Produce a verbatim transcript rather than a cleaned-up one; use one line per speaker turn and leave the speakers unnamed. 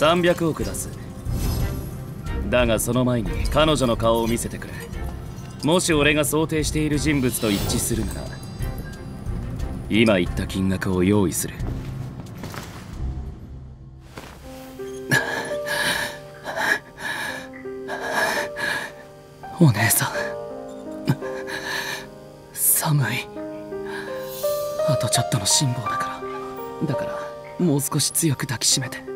さんびゃくおく出す。だがその前に彼女の顔を見せてくれ。もし俺が想定している人物と一致するなら今言った金額を用意する。
お姉さん、寒い。あとちょっとの辛抱だからだからもう少し強く抱きしめて。